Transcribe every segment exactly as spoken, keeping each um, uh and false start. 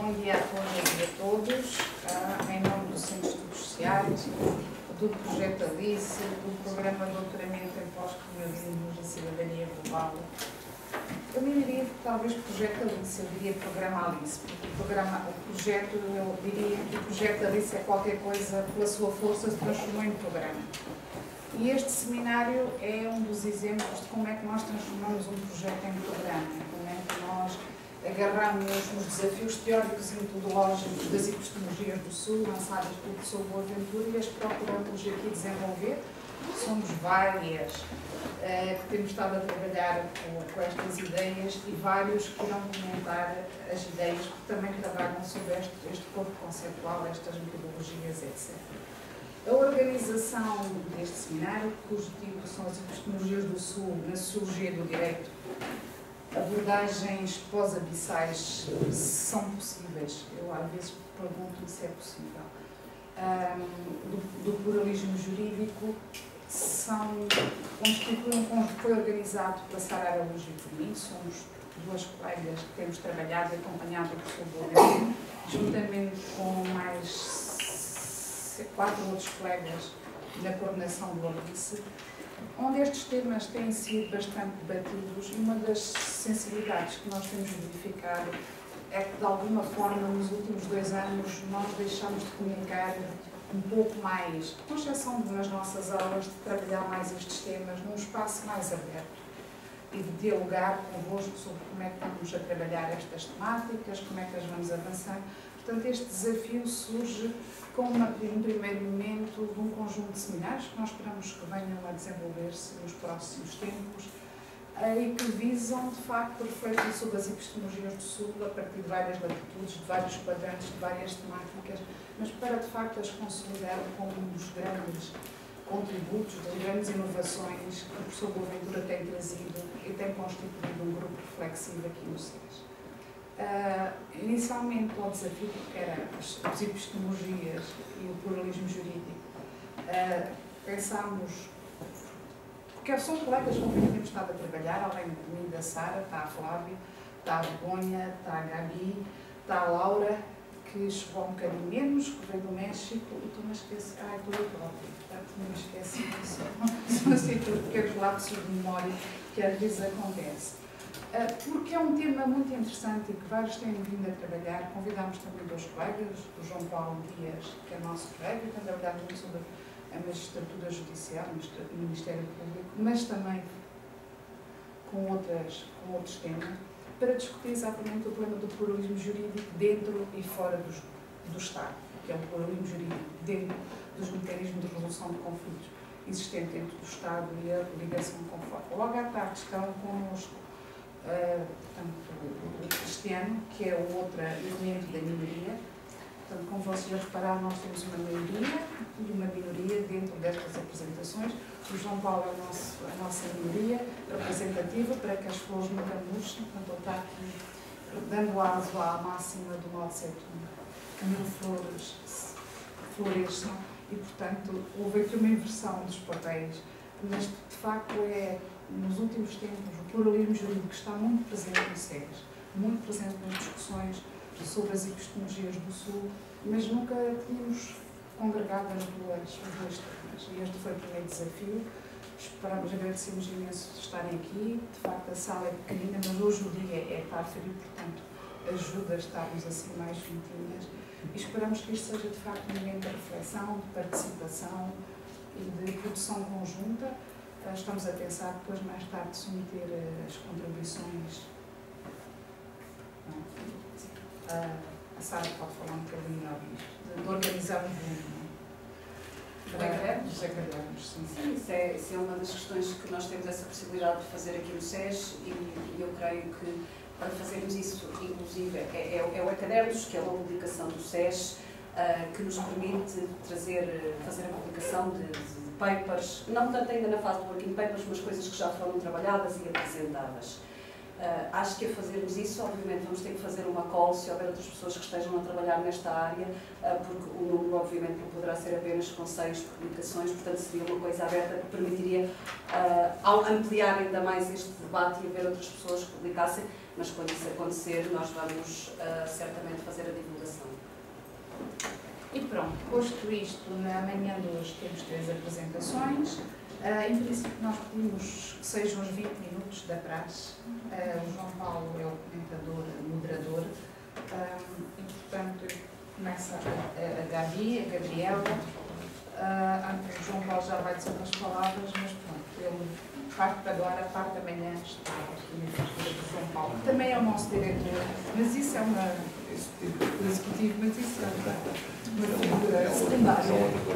bom dia a todas e a todos. Uh, em nome do Centro de Estudos Sociais, do Projeto Alice, do Programa de Doutoramento em Pós-Colonialismo e Cidadania Global. Eu nem diria que talvez Projeto Alice, eu diria Programa Alice, porque o, programa, o projeto, eu diria que o Projeto Alice é qualquer coisa, pela sua força, se transformou em programa. E este seminário é um dos exemplos de como é que nós transformamos um projeto em programa, como é que nós agarramos nos desafios teóricos e metodológicos das epistemologias do Sul, lançadas pelo professor Boaventura, e as procuramos aqui desenvolver. Somos várias uh, que temos estado a trabalhar com, com estas ideias e vários que irão comentar as ideias que também trabalham sobre este, este corpo conceptual, estas metodologias, etcétera. A organização deste seminário, cujo título são as epistemologias do Sul na sociologia do direito, abordagens pós-abissais são possíveis. Eu às vezes pergunto se é possível. Um, do, do pluralismo jurídico, são, constituem um conjunto que foi organizado pela Sara Araújo e por mim. Somos duas colegas que temos trabalhado e acompanhado o professor Boaventura, juntamente com mais quatro outros colegas na coordenação do Alice, onde estes temas têm sido bastante debatidos, e uma das sensibilidades que nós temos verificado é que, de alguma forma, nos últimos dois anos, nós deixamos de comunicar um pouco mais, com exceção nas nossas aulas, de trabalhar mais estes temas num espaço mais aberto e de dialogar convosco sobre como é que estamos a trabalhar estas temáticas, como é que as vamos avançar. Portanto, este desafio surge com uma, um primeiro momento de um conjunto de seminários que nós esperamos que venham a desenvolver-se nos próximos tempos e que visam, de facto, refletir sobre as epistemologias do Sul a partir de várias latitudes, de vários quadrantes, de várias temáticas, mas para, de facto, as consolidar como um dos grandes contributos, das grandes inovações que o professor Boaventura tem trazido e tem constituído um grupo reflexivo aqui no S E S. Uh, inicialmente, o desafio, que era as, as epistemologias e o pluralismo jurídico, uh, pensámos, porque são colegas com quem temos estado a trabalhar, além de mim, da Sara, está a Flávia, está a Begonha, está a Gabi, está a Laura, que chegou um bocadinho menos, que veio do México, e estou-me a esquecer, ah, estou eu própria, portanto, não me esqueci disso, são assim pequenos lapsos de memória que às vezes acontece. Porque é um tema muito interessante e que vários têm vindo a trabalhar. Convidámos também dois colegas, o João Paulo Dias, que é nosso colega, que tem trabalhado muito sobre a magistratura judicial, o Ministério Público, mas também com, outras, com outros temas, para discutir exatamente o problema do pluralismo jurídico dentro e fora dos, do Estado, que é o pluralismo jurídico dentro dos mecanismos de resolução de conflitos existentes entre o Estado e a ligação com fora. Logo à tarde estão connosco Uh, portanto, o Cristiano, que é o outro elemento da minoria. Portanto, como vocês repararam, nós temos uma maioria e uma minoria dentro destas apresentações. O João Paulo é o nosso, a nossa minoria representativa, para que as flores nunca murchem. Portanto, ele está aqui dando aso à máxima do Mao Tse Tung, que mil flores floresçam, e, portanto, houve aqui uma inversão dos papéis, mas, de facto, é, nos últimos tempos, o pluralismo jurídico está muito presente no S E S, muito presente nas discussões sobre as epistemologias do Sul, mas nunca tínhamos congregado as duas, os dois temas. E este foi o primeiro desafio. Esperamos, agradecemos imenso de estarem aqui. De facto, a sala é pequenina, mas hoje o dia é estar frio, portanto, ajuda a estarmos assim mais juntinhas. E esperamos que isto seja, de facto, um momento de reflexão, de participação e de produção conjunta. Estamos a pensar depois, mais tarde, submeter as contribuições. A Sara pode falar um bocadinho melhor disto, de organizar um volume. Dos académicos? Dos académicos, sim. Sim, isso é, isso é uma das questões que nós temos essa possibilidade de fazer aqui no S E S, e, e eu creio que para fazermos isso, inclusive, é, é, é o Académicos, que é uma publicação do S E S, uh, que nos permite trazer, fazer a publicação de, de papers, não tanto ainda na fase do working papers, mas coisas que já foram trabalhadas e apresentadas. Uh, acho que a fazermos isso, obviamente, vamos ter que fazer uma call se houver outras pessoas que estejam a trabalhar nesta área, uh, porque o número obviamente não poderá ser apenas conselhos, publicações, portanto seria uma coisa aberta que permitiria uh, ampliar ainda mais este debate e haver outras pessoas que publicassem, mas quando isso acontecer nós vamos uh, certamente fazer a divulgação. E pronto, posto isto, na manhã de hoje temos três apresentações. Uh, em princípio nós pedimos que sejam os vinte minutos da praxe. Uh, o João Paulo é o comentador, moderador. Uh, e portanto começa a, a, a Gabi, a Gabriela. Uh, o João Paulo já vai dizer umas palavras, mas pronto, ele parte agora, parte da manhã está aqui na figura do João Paulo, que também é o nosso diretor, mas isso é uma... executivo, mas isso é uma, uma figura secundária.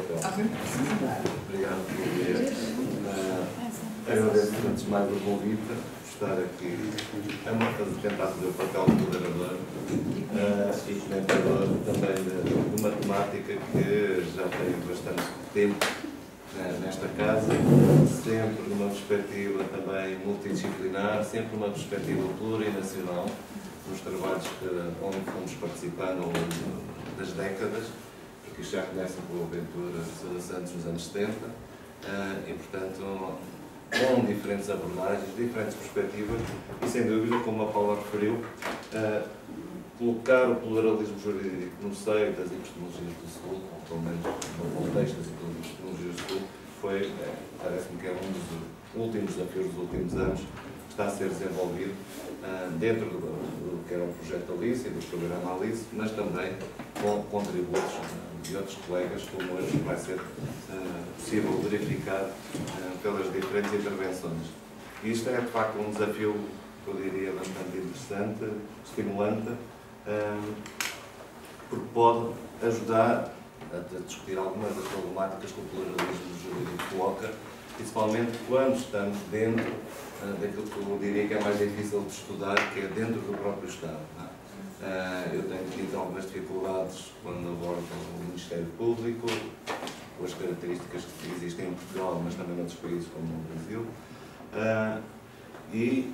Obrigado por vir. Agradeço antes de mais o convite, por estar aqui. É uma coisa tentar fazer o papel de moderador uh, e comentador também de, de uma temática que já tenho bastante tempo uh, nesta casa, sempre numa perspectiva também multidisciplinar, sempre numa perspectiva plurinacional, nos trabalhos que, onde fomos participando ao longo das décadas, porque isto já começa com a aventura de Sousa Santos nos anos setenta, uh, e portanto com diferentes abordagens, diferentes perspectivas e sem dúvida, como a Paula referiu, uh, colocar o pluralismo jurídico no seio das epistemologias do Sul, ou pelo menos no contexto das epistemologias do Sul, foi, uh, parece-me que é um dos últimos desafios dos últimos anos, está a ser desenvolvido uh, dentro do, do que era o projeto Alice e do programa Alice, mas também com contributos uh, de outros colegas, como hoje vai ser uh, possível verificar uh, pelas diferentes intervenções. E isto é, de facto, um desafio, que eu diria, bastante interessante, estimulante, uh, porque pode ajudar a, a discutir algumas das problemáticas que o pluralismo jurídico coloca, principalmente quando estamos dentro uh, daquilo que eu diria que é mais difícil de estudar, que é dentro do próprio Estado. Não é? Uh, eu tenho tido algumas dificuldades quando abordo o Ministério Público, com as características que existem em Portugal, mas também em outros países como no Brasil. Uh, e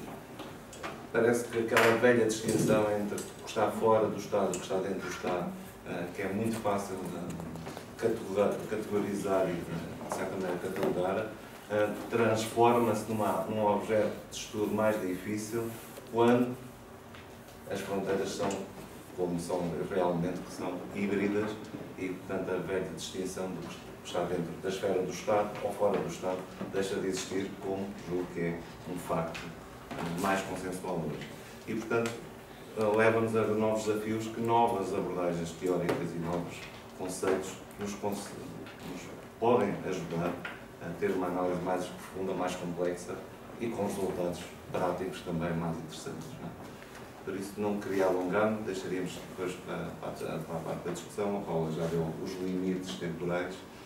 parece que aquela velha distinção entre o que está fora do Estado e o que está dentro do Estado, uh, que é muito fácil de categorizar e, de certa maneira, catalogar, uh, transforma-se num objeto de estudo mais difícil quando as fronteiras são, como são realmente, que são híbridas e, portanto, a velha distinção do que está dentro da esfera do Estado ou fora do Estado deixa de existir, como julgo que é um facto mais consensual hoje. E, portanto, leva-nos a novos desafios que novas abordagens teóricas e novos conceitos nos, nos podem ajudar a ter uma análise mais profunda, mais complexa e com resultados práticos também mais interessantes. Não é? Por isso, não queria alongar-me, deixaríamos depois para, para, para a parte da discussão. A Paula já deu os limites temporais